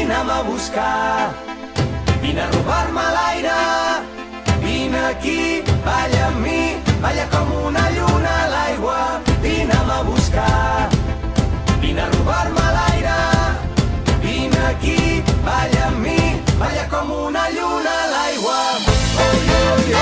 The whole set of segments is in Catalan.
vine'm a buscar. Vine a robar-me l'aire, vine aquí, balla amb mi, balla com una lluna a l'aigua. Vine'm a buscar, vine a robar-me l'aire, vine aquí, balla amb mi, balla com una lluna a l'aigua. Oi, oi,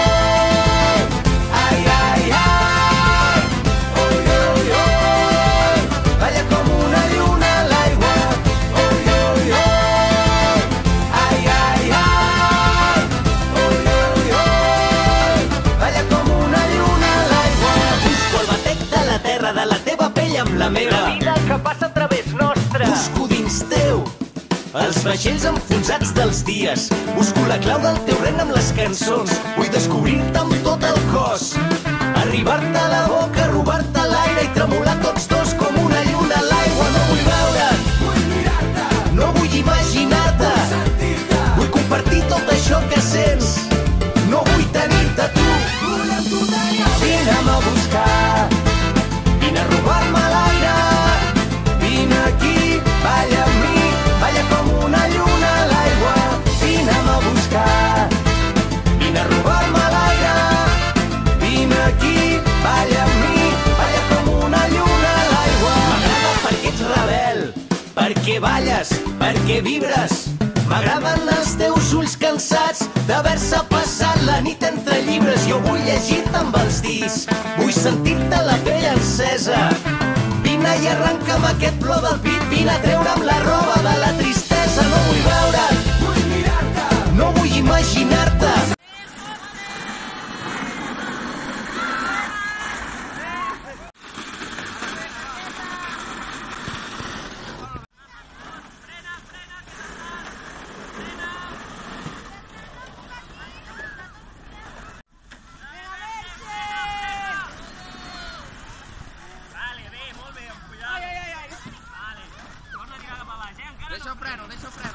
oi, ai, ai, ai, oi, oi, oi, balla com una lluna a l'aigua. Oi, oi, oi, ai, ai, ai, oi, oi, oi, balla com una lluna a l'aigua. Busco el batec de la terra, de la teva pell amb la meva. La vida que passa a través nostre. Busco dins teu els vaixells enfonsats dels dies. Busco la clau del teu ren amb les cançons. Vull descobrir-te amb tot el cos, arribar-te a la boca, robar-te l'aire i tremolar tots dos com una lluna a l'aigua. No vull veure't, vull mirar-te, no vull imaginar-te, vull sentir-te, vull compartir tot això que sents. No vull tenir-te tu, vull amb tu tenir. Vine'm a buscar, vine a robar-me l'aire, vine aquí, balla amb mi, balla com una lluna a l'aigua. Vine'm a buscar, vine a robar-me l'aire, vine aquí, balla amb mi, balla com una lluna a l'aigua. M'agrada perquè ets rebel, perquè balles, perquè vibres. M'agraden els teus ulls cansats d'haver-se passat la nit entre llibres. Jo vull llegir-te amb els dits, vull sentir-te la pell encesa. Vine i arrenca'm aquest plor del pit, vine a treure'm la roba de la tristesa. No vull veure't, vull mirar-te, no vull imaginar-te. Deixa el freno, deixa el freno.